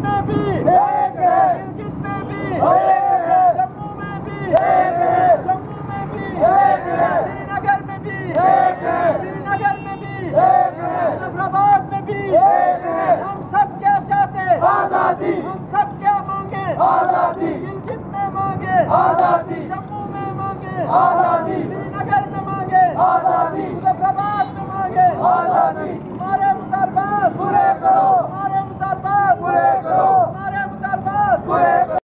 में भी एक है, गिलगित में भी एक है, जम्मू में भी एक है, जम्मू में भी एक है, श्रीनगर में भी एक है, श्रीनगर में भी एक है, मुजफ्फराबाद में भी एक है। हम सब क्या चाहते? आजादी, हम सब क्या मांगे? आजादी, गिलगित में मांगे, आजादी, जम्मू में मांगे, आजादी।